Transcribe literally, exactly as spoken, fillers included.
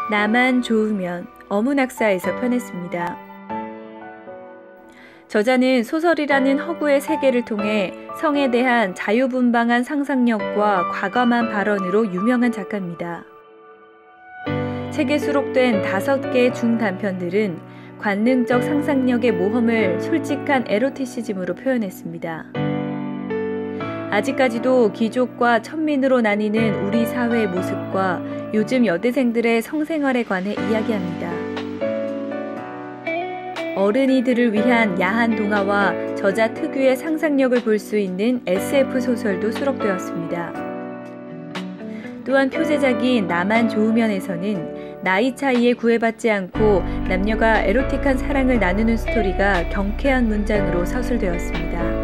나만 좋으면 어문학사에서 펴냈습니다. 저자는 소설이라는 허구의 세계를 통해 성에 대한 자유분방한 상상력과 과감한 발언으로 유명한 작가입니다. 책에 수록된 다섯 개의 중단편들은 관능적 상상력의 모험을 솔직한 에로티시즘으로 표현했습니다. 아직까지도 귀족과 천민으로 나뉘는 우리 사회의 모습과 요즘 여대생들의 성생활에 관해 이야기합니다. 어른이들을 위한 야한 동화와 저자 특유의 상상력을 볼 수 있는 에스에프 소설도 수록되었습니다. 또한 표제작인 나만 좋으면에서는 나이 차이에 구애받지 않고 남녀가 에로틱한 사랑을 나누는 스토리가 경쾌한 문장으로 서술되었습니다.